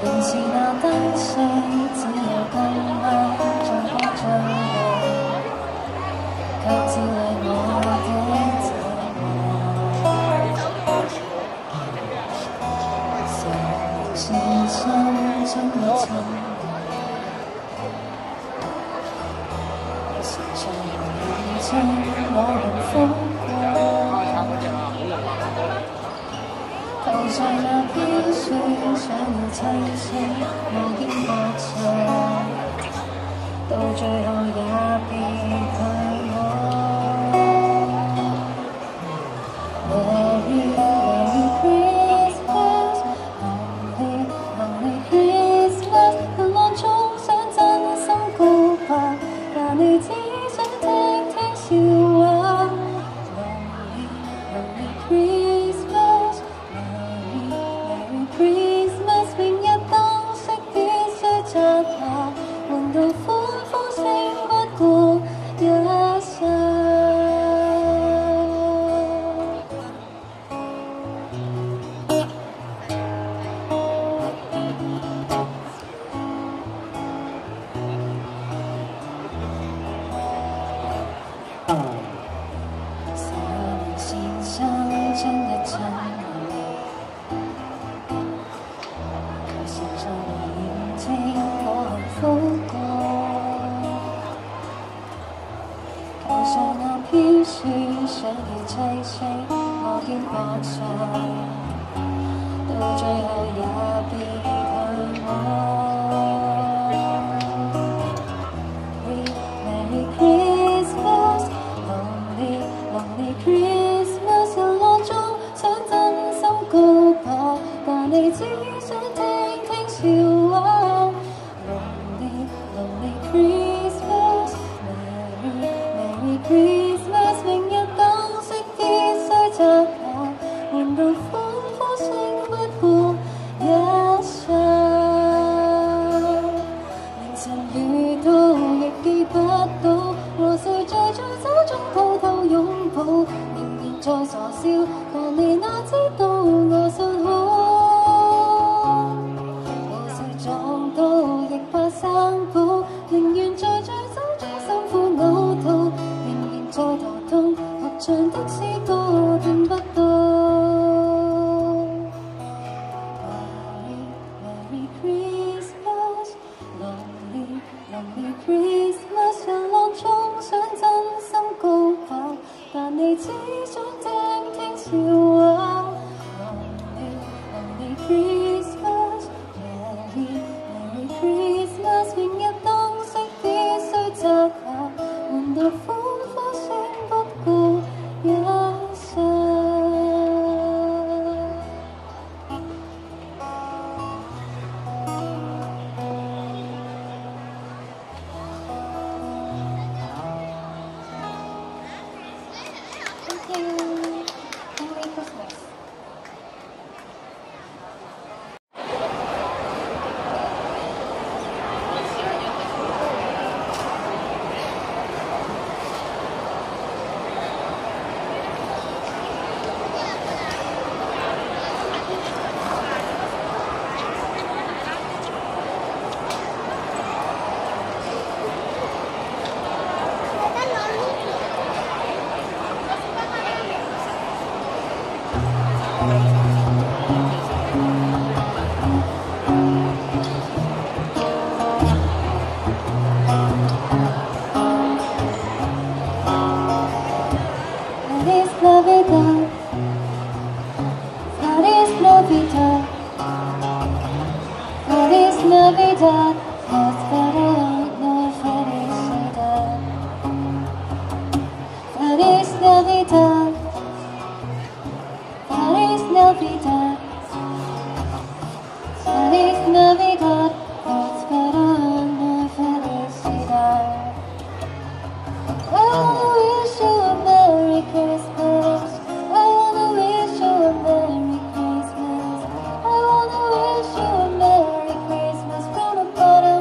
便是那燈碎，只有今晚像光像夢，卻照亮我的這夢。成年線上真的親時常認真我幸福過。頭上那飄雪，想要棲息我肩膊上，到最後也別向我。Merry Merry Christmas， Lonely Lonely Christmas， 流浪中想真心告白，但你只想聽聽笑話。Lonely Lonely Christmas。Christmas， 明日燈飾必須摘下，換到歡呼聲不過一剎。是我先生真的親愛。線上認證我幸福過，頭上那飄雪想要棲息我肩膊上，到最後也別向我。Merry Christmas， Lonely Lonely Christmas， 流浪中想真心告白，但你只想聽聽笑話。Lonely Lonely Christmas， Merry Merry Christmas， 明日燈飾必須摘下，換到歡呼聲不過一剎。凌晨遇到亦記不到，和誰在醉酒中偷偷擁抱，仍然在傻笑，但你哪知道我信好。撞到亦怕生保，寧願在醉酒中心苦嘔吐，仍然在頭痛，合唱的詩歌聽不到。Merry Merry Christmas， Lonely Lonely Christmas， 流浪中想真心告白，但你只想聽聽笑話。Lonely Lonely Christmas， Merry Christmas， 明日燈飾必須摘下，換到歡呼聲不過一剎。Thank you. Merry Christmas. Feliz Navidad, esperando felicidad. Feliz Navidad, Feliz Navidad, Feliz Navidad, esperando felicidad. I wanna wish you a Merry Christmas. I wanna wish you a Merry Christmas. I wanna wish you a Merry Christmas from the bottom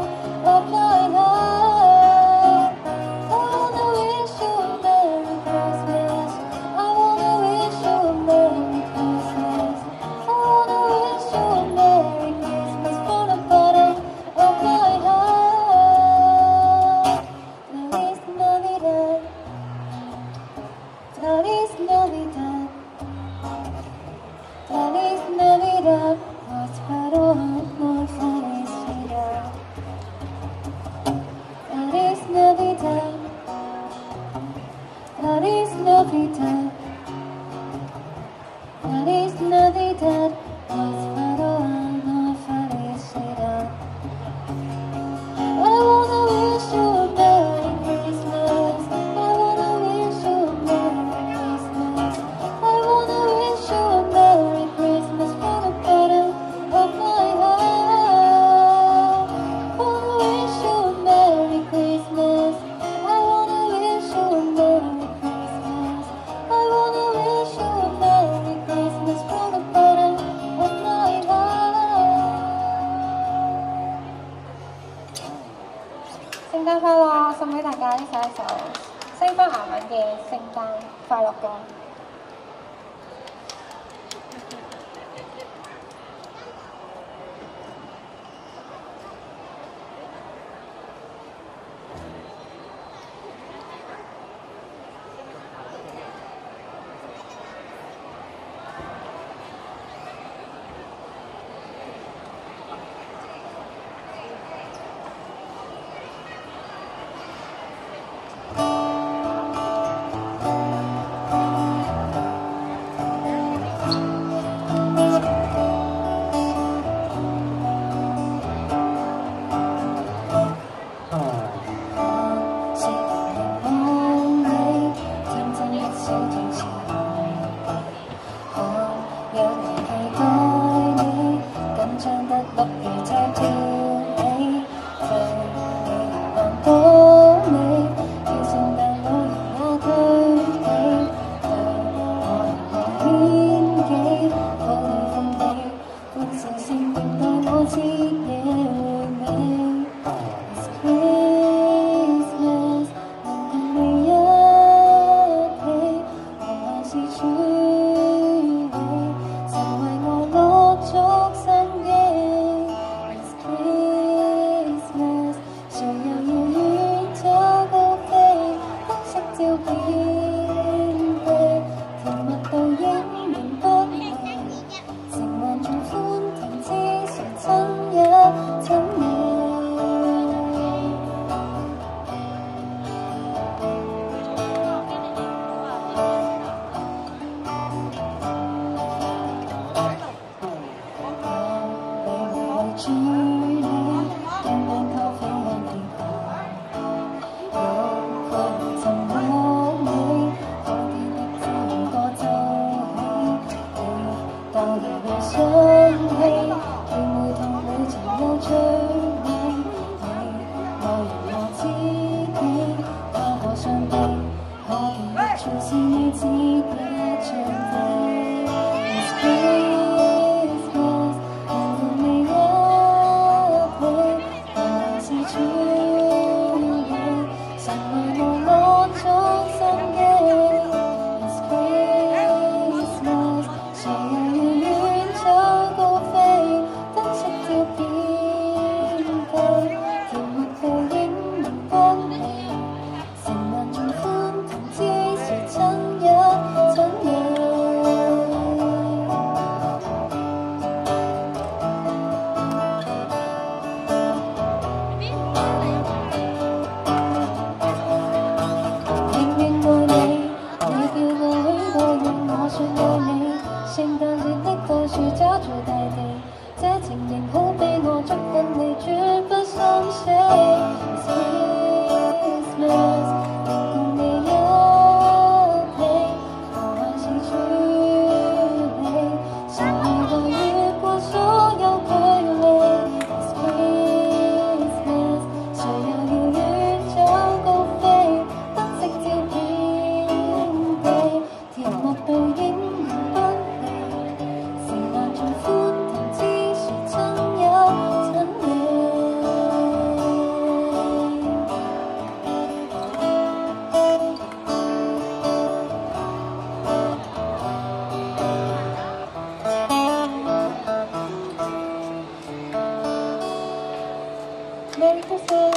送俾大家呢首一首西班牙文嘅聖誕快樂歌。Merry Christmas！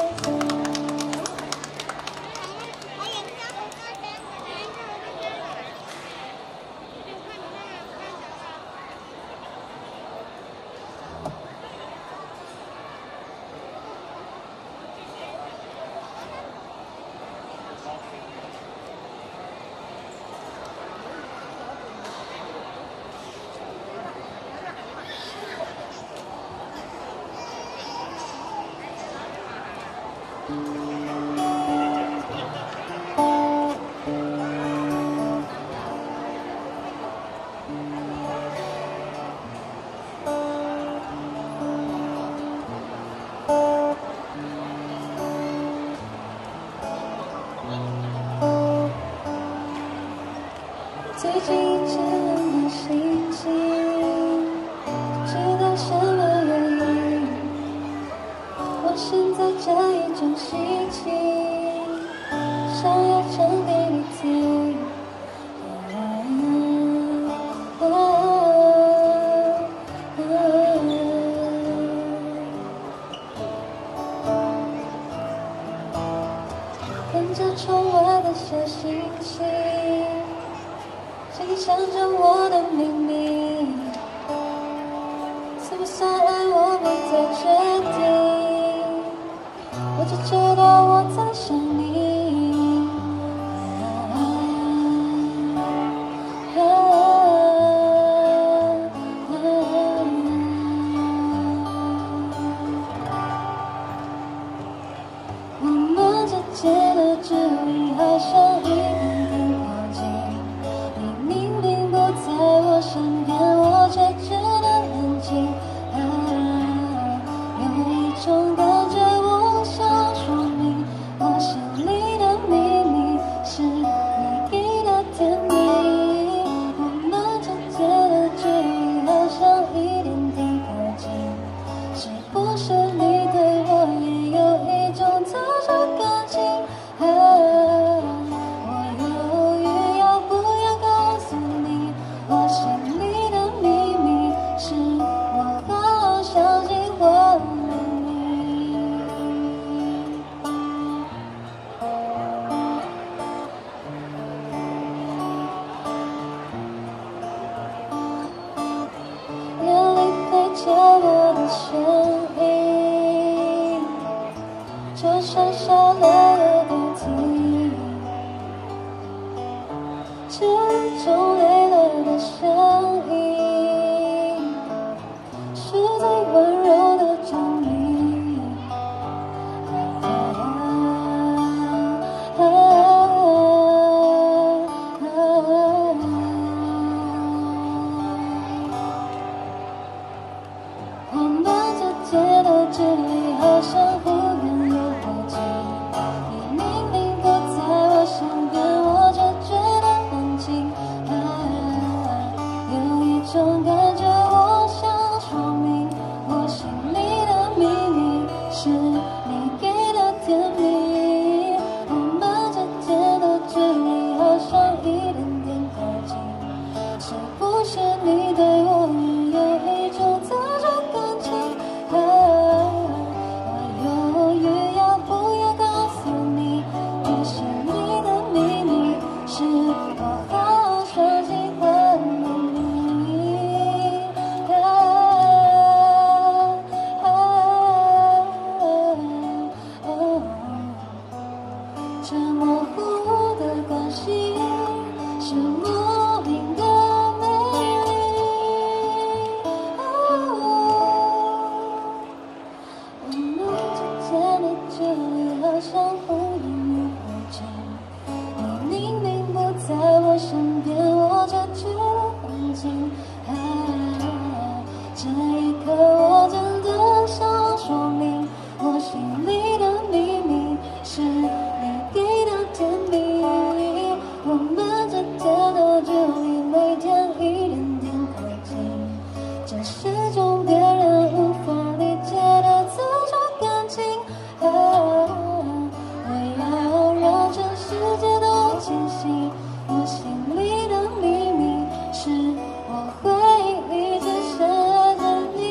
最近这样的心情，不知道什么原因，我现在这一种心情。 想着我的秘密，算不算爱我不再决定，我只知道我在想你。我们之间的距离好像一点点靠近，你明明不在我身边，我却觉得很近。有一种感觉，我想说明，我心里的秘密是你给的甜蜜。我们之间的距离好像一点点靠近，是不是你对我也有一种特殊感情？我犹豫要不要告诉你，我心里的秘密是我好像喜欢你。眼里陪着我的身影，就剩下了个体，这种累了的声音，是最温柔的证明。我们之间的距离好像忽远又忽近，你明明不在我身边，我却觉得很近。有一种感觉，我想说明，我心里的秘密是你给的甜蜜。我们之间的距离好像一点点靠近，是不是你对我也有一种特殊感情？我犹豫要不要告诉你，我心里的秘密是我好像喜欢你。这模糊的关系是莫名的美丽。我们之间的距离好像忽远又忽近，你明明不在我身边，我却觉得很近。这一刻我真的想说明，我心里的秘密是你给的甜蜜。我们之间的距离每天一点点靠近，这是种别人无法理解的特殊感情。我要让全世界都清晰，我心里的秘密是我会一直想着你，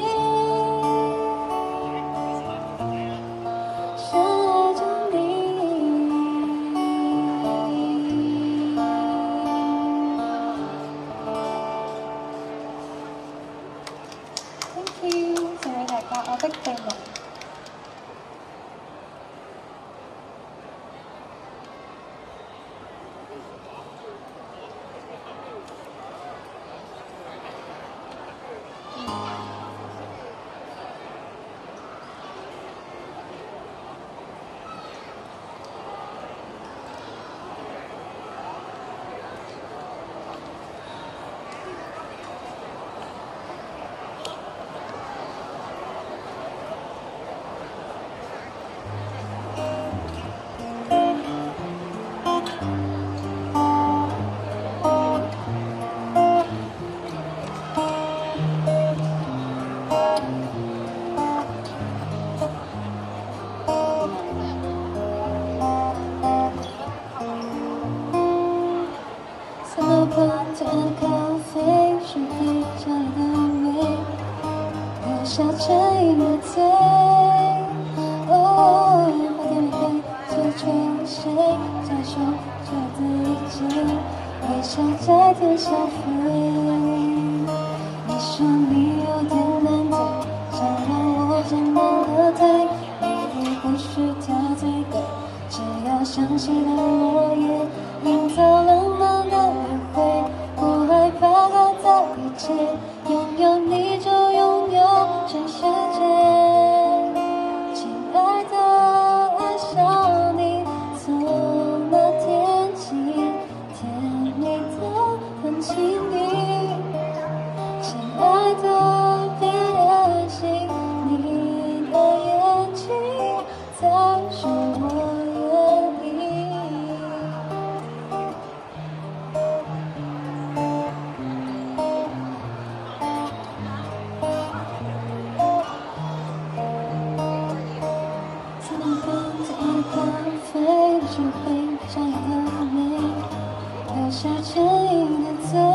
想着你。Thank you， 送俾大家我的秘密。下着音乐醉，哦，把甜蜜黑就吹谁在说着自己， 微笑在天上飞。你说你有点难追，想让我简单的退，你不需挑最贵，只要香气的落叶，营造浪漫的约会，不害怕它在一起，拥有你就拥有全世界。亲爱的，爱上你从那天起，甜蜜的很亲密。亲爱的，别任性，你的眼睛才是我愿意。在那个最爱的咖啡，只会上演的美，留下唇印的嘴。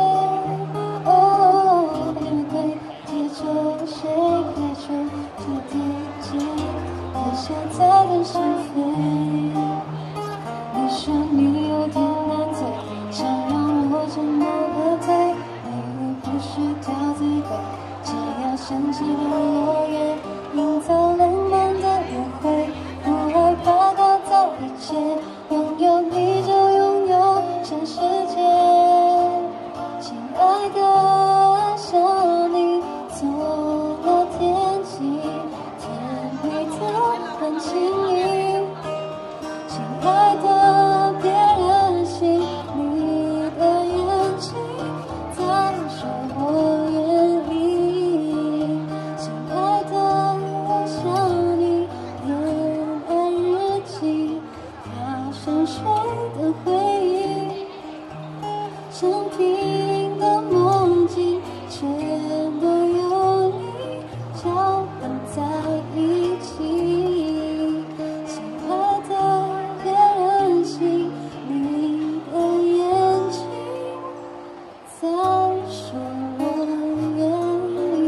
哦，玫瑰贴着谁开出这地界，留下在天上飞。你说你有点难醉，想让我沉默的退，你不需挑最贵，只要香气的落叶，营造浪漫的约会，不害怕它在一起，拥有你就拥有全世界。亲爱的，爱上你从那天起，甜蜜的很亲密。亲爱的，别任性，你的眼睛才是我愿意。亲爱的，爱上你，恋爱日记，飘上水的回忆，生平的梦境全都有你搅拌在一起。亲爱的，别任性，你的眼睛才是我愿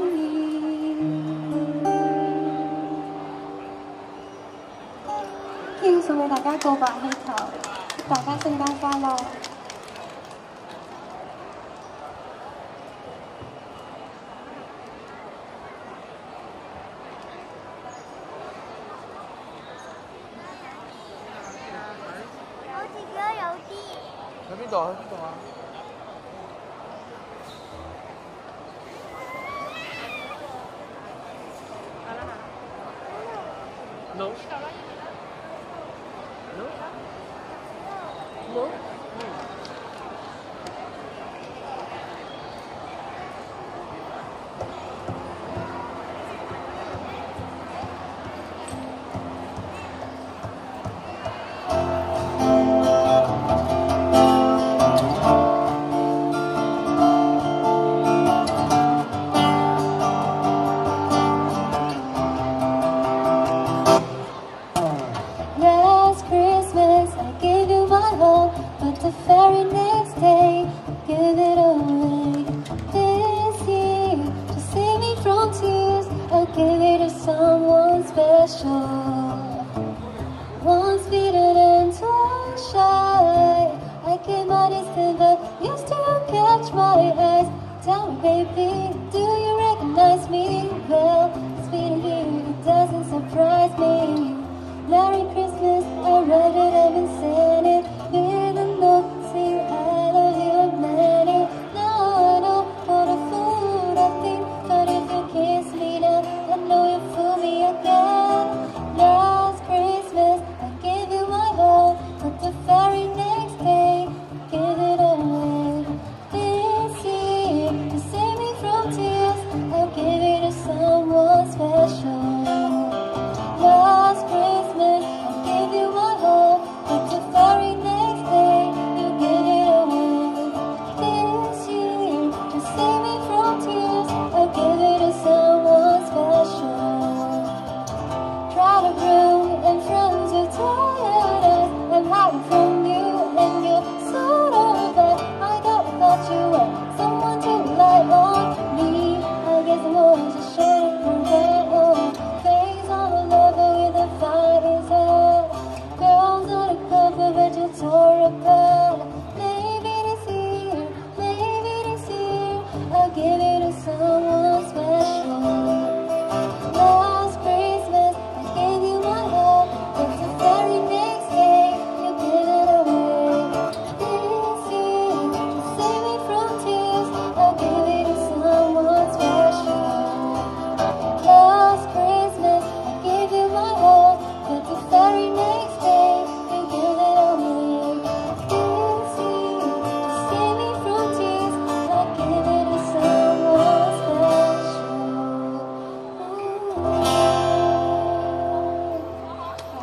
意。要送俾大家告白氣球，祝大家聖誕快樂！ 好似而家有啲。去邊度啊？去邊度啊？No. No. Last Christmas I gave you my heart, but the very next day I gave it away. This year, to save me from tears, I gave it to someone special. Once bitter and twice shy, I keep my distance, but you still catch my eyes. Tell me, baby, do you recognize me? Well, it's been a year, it doesn't surprise me. Merry Christmas, I read it, I've been saying it. With a note saying I love you, I meant it. Now I know what a fool I've been, but if you kiss me now, I know you fool me again. Last Christmas, I gave you my heart, but the very next day, I gave it away. This year, to save me from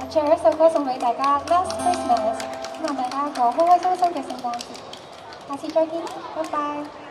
最後一首歌送俾大家 ，Last Christmas，希望大家過開開心心嘅聖誕節。下次再見，拜拜。